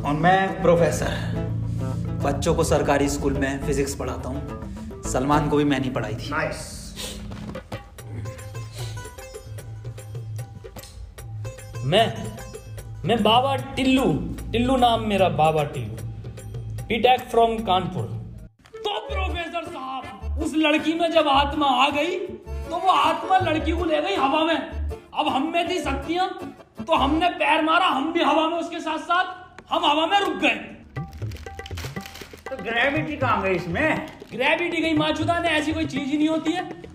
और मैं प्रोफेसर, बच्चों को सरकारी स्कूल में फिजिक्स पढ़ाता हूँ। सलमान को भी मैंने पढ़ाई थी। नाइस। मैं बाबा टिल्लू नाम मेरा, बाबा टिल्लू, बीटेक फ्रॉम कानपुर। तो प्रोफेसर साहब, उस लड़की में जब आत्मा आ गई तो वो आत्मा लड़की को ले गई हवा में। अब हम में थी शक्तियां, तो हमने पैर मारा, हम भी हवा में उसके साथ साथ, हम हवा में रुक गए। तो ग्रेविटी कहाँ गई इसमें? ग्रेविटी गई माचुदा ने, ऐसी कोई चीज ही नहीं होती है।